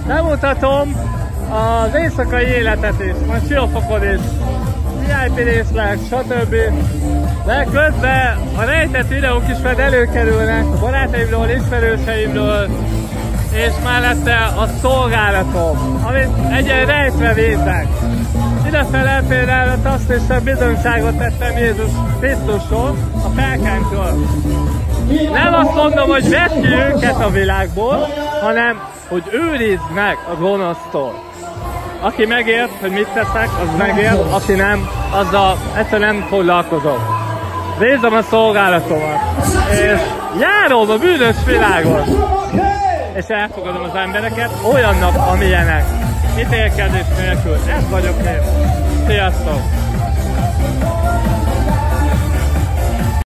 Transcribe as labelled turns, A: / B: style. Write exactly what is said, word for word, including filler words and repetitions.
A: Bemutatom az éjszakai életet is, majd Siófokon is, vé i pé részleg, stb. De közben a rejtett videók is majd előkerülnek a barátaimról, ismerőseimről, és mellette a szolgálatom, amit egyen rejtve védek. Idefele például a tasztisten bizonyságot tettem Jézus Krisztusról, a felkántól. Nem azt mondom, hogy vedd ki őket a világból, hanem hogy őrizd meg a gonosztól. Aki megért, hogy mit teszek, az megért, aki nem, azzal egyszerűen nem foglalkozok. Nézem a szolgálatomat, és járom a bűnös világon, és elfogadom az embereket olyannak, amilyenek, ítélkezés nélkül. Ez vagyok én. Sziasztok!